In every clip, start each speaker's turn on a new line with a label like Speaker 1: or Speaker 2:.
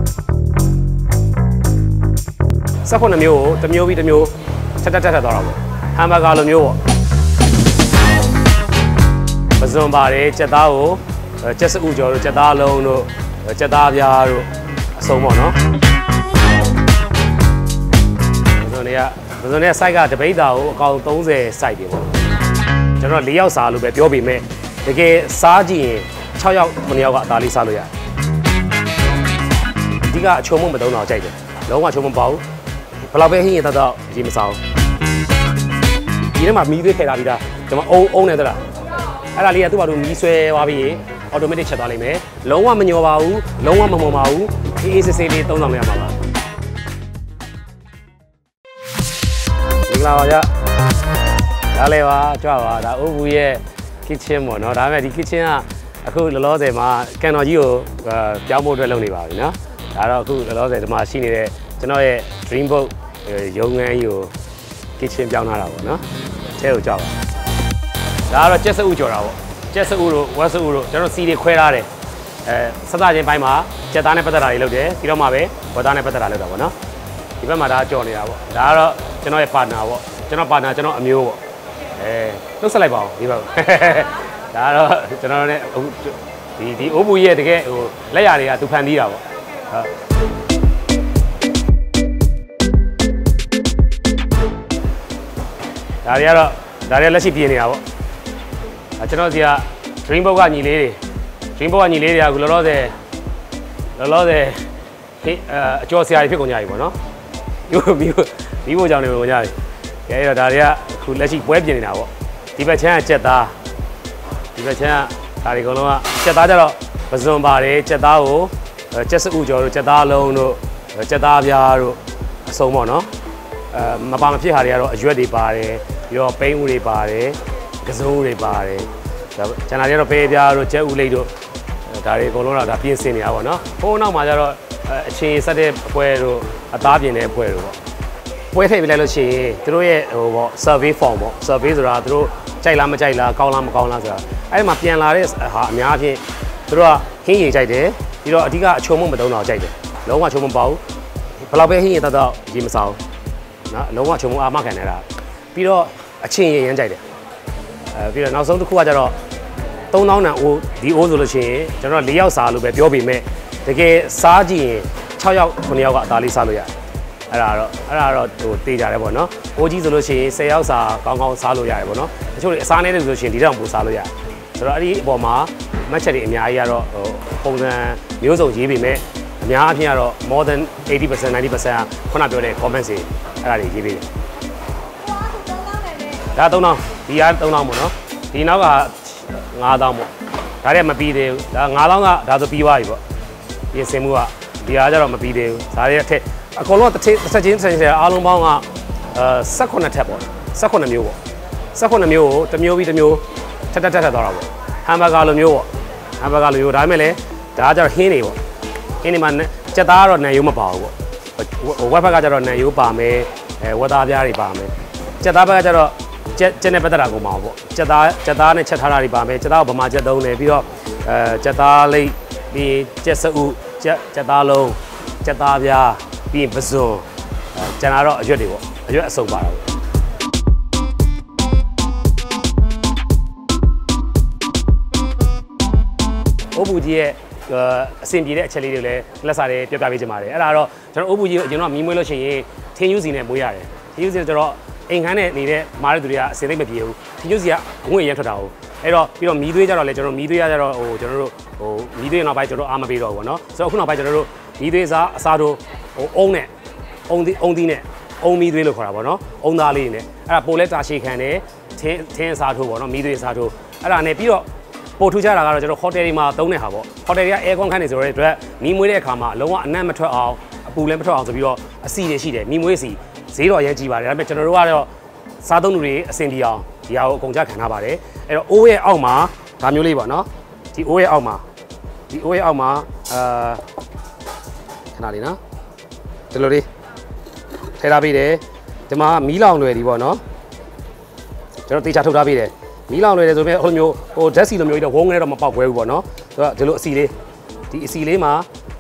Speaker 1: စက်ခုနှစ်မျိုးကိုတစ်မျိုးပြီးတစ်မျိုးတက်သွားတာပေါ့ဟမ်ဘာဂါလိုမျိုးပေါ့ပဇွန်ပါတယ်ကြက်သားကိုကြက်စဥကျော်တို့ကြက်သားလုံးတို့ကြက်သားပြားတို့အစုံပေါ့နော်ပဇွန်တွေကစိုက်ကတပိတ်တာကိုအကောင်30စိုက်တယ်ပေါ့ကျွန်တော်4ယောက်စားလို့ပဲပြောပေမဲ့တကယ်စားကြည့်ရင်6ယောက်9ယောက်ကအသားလေးစားလို့ရတယ်အဓိကအချုံမမသုံးတော့ကြိုက်တယ်လုံးဝချုံမပေါ့ဘယ်လောက်ပဲဟင်းရင်တော့ရေမစားဘူးဒီထဲမှာမီးသွေးထည့်ထားပြီးသားကျွန်တော်အုံးနေသလားအဲ့ဒါလေးကသူ့ဘာလို့မီးဆွဲသွားပြီးရင်အော်တိုမက်တစ်ချက်သွားလိမ့်မယ်လုံးဝမညော်ပါဘူးလုံးဝမမုံပါဘူးအေးစစ်စစ်လေးသုံးဆောင်ရမှာပါမင်္ဂလာပါဗျဒါလည်းပါကြွပါဒါအိုးဘူးရဲ့ kitchen ပေါ့နော်ဒါပေမဲ့ဒီ kitchen ကအခုလောလောဆယ်မှာကန်တော်ကြီးကိုပြောင်းဖို့အတွက်လုပ်နေပါပြီနော်ဒါတော့အခုလောလောဆယ်ဒီမှာရှိနေတဲ့ကျွန်တော်ရဲ့ dream boat ရုံငန်းကြီးကို kitchen ပြောင်းထားတာပေါ့နော်အဲကိုကြောက်ပါဒါကတော့ကြက်စဥကြော်တာပေါ့ကြက်စဥတို့ဝက်စဥတို့ကျွန်တော်စီတွေခွဲထားတယ်စသချင်းပိုင်းမှာကြက်သားနဲ့ပတ်သက်တာတွေလုပ်တယ်ပြီးတော့မှပဲဝက်သားနဲ့ပတ်သက်တာလုပ်တာပေါ့နော်ဒီဘက်မှာဒါကြော်နေတာပေါ့ဒါကတော့ကျွန်တော်ရဲ့ partner ပေါ့ကျွန်တော် partner ကျွန်တော်အမျိုးပေါ့နှုတ်ဆက်လိုက်ပါဦးဒီဘက်ဒါကတော့ကျွန်တော်နဲ့အခုဒီအိုးဘူးရဲ့တကယ်ဟိုလက်ရတွေကသူဖန်တီးတာပေါ့ဒါတွေလက်ရှိပြင်းနေတာပေါ့ကျွန်တော်စီက dream boat ကညီလေးတွေ dream boat ကညီလေးတွေကအခုလောလောဆယ်အကျော်ဆရာတွေဖြစ်ကုန်ကြပြီပေါ့နော်မီးဖို့ကြောင်တွေဝင်ကြပြီကဲအဲ့တော့ဒါတွေကအခုလက်ရှိပွဲပြင်နေတာပေါ့ဒီဘက်ချမ်းကကြက်သားဒီဘက်ချမ်းကဒါတွေအကုန်လုံးကကြက်သားကြတော့ပဇွန်ပါတယ်ကြက်သားကိုကြက်စဥကျော်တို့ကြက်သားလုံးတို့ကြက်သားပြားတို့အစုံပေါ့နော်မပါမဖြစ်ဟာတွေကတော့အရွက်တွေပါတယ်ပြီးတော့ပိန်းဦးတွေပါတယ်ကစုံဦးတွေပါတယ်ကျန်တာတွေကတော့ပဲပြားတို့ကြက်ဦးလိတ်တို့ဒါတွေအကုန်လုံးတော့ဒါပြင်ဆင်နေတာပေါ့နော်ဟိုးနောက်မှာကျတော့အခြေဆက်တဲ့အပွဲတို့အသားပြင်တဲ့အပွဲတို့ပေါ့ပွဲထည့်ပြလိုက်လို့ရှိရင်သူတို့ရဲ့ဟိုပေါ့ survey form ပေါ့ survey ဆိုတာသူတို့ကြိုက်လားမကြိုက်လားကောင်းလားမကောင်းလားဆိုတာအဲ့ဒီမှာပြန်လာတဲ့ဟာအများအပြားသူတို့ကဟင်းရည်ကြိုက်တယ်ပြီးတော့အဓိကအချုံမမသုံးတော့ကြိုက်တယ်လုံးဝချုံမပေါ့ဘယ်လောက်ပဲဟင်းရည်တော့ရေမစားဘူးနော်လုံးဝချုံမအာမခံနေတာပြီးတော့အချင်းရည်ရမ်းကြိုက်တယ်ပြီးတော့နောက်ဆုံးတစ်ခုကကျတော့3000တန်အိုးဒီအိုးဆိုလို့ရှိရင်ကျွန်တော်4ယောက်စားလို့ပဲပြောပေမဲ့တကယ်စားကြည့်ရင်6ယောက်9ယောက်ကအသားလေးစားလို့ရတယ်အဲ့ဒါတော့ဟိုတေးကြတယ်ပေါ့နော်အိုးကြီးဆိုလို့ရှိရင်10ယောက်စားကောင်းကောင်းစားလို့ရတယ်ပေါ့နော်တချို့တွေအစားနည်းတယ်ဆိုလို့ရှိရင်ဒီတောင်ပိုစားလို့ရတယ်ဆိုတော့အဲ့ဒီအပေါ်မှာမတ်ချက်တွေအများကြီးကတော့ဟိုပုံစံမျိုးစုံရေးပေမဲ့အများအပြားကတော့ more than 80% 90% ခုနပြောတဲ့ comments တွေအဲ့ဒါတွေရေးပေးတယ်ဒါ3000ဒီက3000ပေါ့နော်ဒီနောက်က9000ပေါ့ဒါတွေမပြီးသေးဘူးဒါ9000ကဒါဆိုပြီးသွားပြီပေါ့ပြင်ဆင်မှုကဒီအားကြတော့မပြီးသေးဘူးဒါတွေအထက်အကုန်လုံးတစ်ချက်ချင်းအားလုံးပေါင်းက18ထက်ပေါ့18မျိုးပေါ့18မျိုးကိုတစ်မျိုးပြီးတစ်မျိုးထက်သွားတာပေါ့ဟမ်ဘာဂါလိုမျိုးပေါ့ဟမ်ဘာဂါလိုမျိုးဒါပေမဲ့လည်းဒါကကြတော့ဟင်းတွေပေါ့ဟင်းတွေမှာကြက်သားကတော့နံရိုးမပါဘူးပေါ့ဝက်ဘက်ကကြတော့နံရိုးပါမယ်ဝက်သားပြားတွေပါမယ်ကြက်သားဘက်ကကြတော့ကျက်နဲ့ပတ်သက်တာကိုမအောင်ပေါ့ကြက်သားနဲ့ချက်ထားတာတွေပါမယ်ကြက်သားကိုဗမာကြက်သုံးတယ်ပြီးတော့ကြက်သားလိပ်ပြီးကြက်စဥကြက်သားလုံးကြက်သားပြားပြီးရင်ပဇွန်ကျန်တာတော့အရွက်တွေပေါ့အရွက်အစုံပါတာပေါ့အိုးဘူးကြီးရဲ့အဆင်ပြေတဲ့အချက်လေးတွေလည်းလက်စားတွေပြောပြပေးချင်ပါတယ်အဲ့ဒါတော့ကျွန်တော်အိုးဘူးကြီးကိုအရင်တော့မီးမွေးလို့ရှိရင်ထင်းယူစီနဲ့မွေးရတယ်ထင်းယူစီကျတော့အိမ်ခန်းနဲ့နေတဲ့မားတဲ့သူတွေကအစင်သိမ့်မပြေဘူးထင်းယူစီကငွေရထွက်တာဟုတ်အဲ့တော့ပြီးတော့မီးသွေးကြတော့လေကျွန်တော်မီးသွေးရကြတော့ဟိုကျွန်တော်တို့ဟိုမီးသွေးနောက်ပိုင်းကျွန်တော်အားမပေးတော့ဘူးเนาะဆိုတော့အခုနောက်ပိုင်းကျွန်တော်တို့မီးသွေးစားအစားတို့ဟိုအုံးနဲ့အုံးသီးနဲ့အုံးမီးသွေးလို့ခေါ်တာပေါ့เนาะအုံးသားလေးနဲ့အဲ့ဒါပိုလက်တာရှေခံတယ်ထင်းအစားထိုးပေါ့เนาะမီးသွေးအစားထိုးအဲ့ဒါနဲ့ပြီးတော့ပို့ထူးခြားတာကတော့ကျွန်တော်ဟိုတယ်တွေမှာသုံးတဲ့ဟာပေါ့ဟိုတယ်တွေကအဲကွန်ခန်းနေဆိုတဲ့အတွက်မီးမွေးတဲ့အခါမှာလုံးဝအနံ့မထွက်အောင်အပူလည်းမထွက်အောင်ဆိုပြီးတော့အစီတွေရှိတယ်မီးမွေးစီဈေးတော့အရင်ကြီးပါတယ်ဒါပေမဲ့ကျွန်တော်တို့ကတော့စားသုံးလူတွေအဆင်ပြေအောင်ဒီဟာကိုအကုန်ကြခံထားပါတယ်အဲ့တော့အိုးရဲ့အောက်မှာဒါမျိုးလေးပေါ့နော်ဒီအိုးရဲ့အောက်မှာခဏလေးနော်ဒီလိုလေးထည့်ထားပေးတယ်ဒီမှာမီးလောင်လွယ်ဒီပေါ့နော်ကျွန်တော်တေချာထုတ်ထားပေးတယ်မီးလောင်လွယ်တယ်ဆိုပေမဲ့ဟိုမျိုးဟိုဓာတ်စီလိုမျိုးကြီးတော့ဝုန်းကနေတော့မပေါက်ခွဲဘူးပေါ့နော်ဆိုတော့ဒီလိုအစီလေးဒီအစီလေးမှာ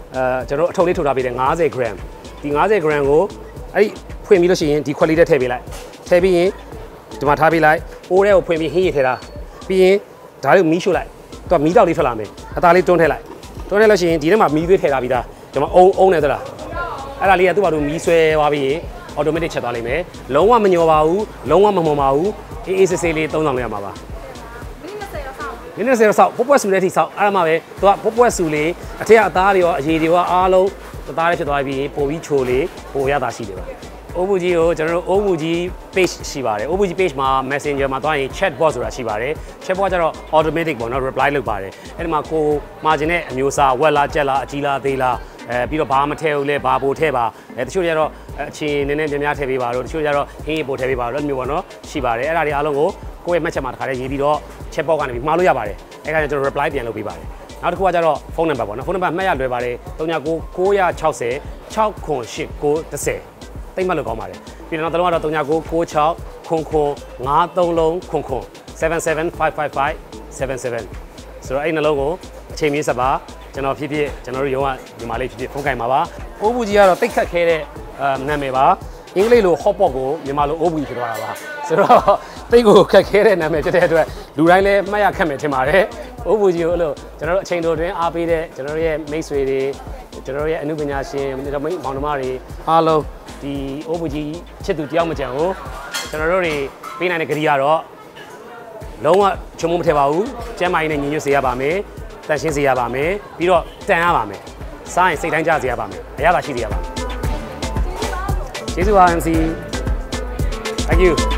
Speaker 1: ကျွန်တော်အထုပ်လေးထုတ်ထားပေးတယ်50 gram ဒီ50 gram ကိုအဲ့ဒီဖွင့်ပြီးလို့ရှိရင်ဒီခွက်လေးထဲထည့်ပေးလိုက်ထည့်ပြီးရင်ဒီမှာထားပေးလိုက်အိုးထဲကိုဖွင့်ပြီးဟင်းရည်ထည့်တာပြီးရင်ဒါလေးကိုမီးရှို့လိုက်သူကမီးတောက်လေးထွက်လာမယ်အသားလေးတွန်းထည့်လိုက်တွန်းထည့်လို့ရှိရင်ဒီထဲမှာမီးသွေးထည့်ထားပြီးသားကျွန်တော်အုံနေသလားအဲ့ဒါလေးကသူ့ဘာလို့မီးဆွဲသွားပြီးရင် automatic ချက်သွားလိမ့်မယ်လုံးဝမညောပါဘူးလုံးဝမမှုံပါဘူးအေးအေးဆေးဆေးလေးသုံးဆောင်လိုက်ရမှာပါမိနစ်20ဆောက်ပွက်ဆူတဲ့အထိဆောက်အဲ့ဒါမှပဲသူကပွက်ဆူလေးအထက်ကအသားတွေရောအရည်တွေရောအားလုံးအသားလေးဖြစ်သွားပြီးပိုပြီးချိုလေးပိုရတာရှိတယ်ပါအိုးဘူးကြီးကိုကျွန်တော်တို့အိုးဘူးကြီး page ရှိပါတယ်အိုးဘူးကြီး page မှာ messenger မှာသွားရင် chat box ဆိုတာရှိပါတယ် chat box ကျတော့ automatic ပေါ့နော် reply လုပ်ပါတယ်အဲ့ဒီမှာကိုမှာကျင်တဲ့အမျိုးအစားဝက်လားကြက်လားအကြီးလားသေးလားပြီးတော့ဘာမထည့်ဘူးလဲဘာပို့ထည့်ပါတချို့ကျတော့အချင်းနည်းနည်းများများထည့်ပေးပါတော့တချို့ကျတော့ဟင်းရပို့ထည့်ပေးပါတော့အဲ့လိုမျိုးပေါ့နော်ရှိပါတယ်အဲ့ဒါတွေအားလုံးကိုကိုယ့်ရဲ့ match မှာတစ်ခါတည်းရေးပြီးတော့ chat box ကနေမှားလို့ရပါတယ်အဲ့ဒါကျွန်တော် reply ပြန်လုပ်ပေးပါတယ်နောက်တစ်ခုကကျတော့ phone number ပေါ့နော် phone number မှတ်ရလွယ်ပါတယ်39 960 608 910တိတ်မှတ်လို့ကောင်းပါတယ်ပြီးတော့နောက်တစ်လုံးကတော့39 96 00 53လုံး775555 77ဆိုတော့အဲ့နှလုံးကိုအချိန်မီးဆက်ပါကျွန်တော်ဖြစ်ကျွန်တော်တို့ရုံးကဒီမှာလေးဖြစ်ဖုန်းကင်ပါပါအိုးဘူးကြီးကတော့တိတ်ခတ်ခဲတဲ့နာမည်ပါအင်္ဂလိပ်လို hot pot ကိုမြန်မာလိုအိုးဘူးကြီးဖြစ်သွားတာပါဆိုတော့တိတ်ကိုခက်ခဲတဲ့နာမည်ဖြစ်တဲ့အတွက်လူတိုင်းလည်းမှတ်ရခက်မယ်ထင်ပါတယ်အိုးဘူးကြီးကိုအဲ့လိုကျွန်တော်တို့အချိန်တိုတွင်အားပေးတဲ့ကျွန်တော်တို့ရဲ့မိတ်ဆွေတွေကျွန်တော်တို့ရဲ့အမှုပညာရှင်မိတ်မောင်နှမတွေအားလုံးဒီအိုးဘူးကြီးချစ်သူတယောက်မကြံကိုကျွန်တော်တို့တွေပေးနိုင်တဲ့ကြိကတော့လုံးဝချုံမမထည့်ပါဘူးကျမ်းမာရေးနဲ့ညီညွတ်စေရပါမယ်တန်ရှင်းစေရပါမယ်ပြီးတော့တန်ရပါမယ်စားရင်စိတ်တိုင်းကြစေရပါမယ်အရသာရှိစေရပါမယ်ကျေးဇူးပါ MC Thank you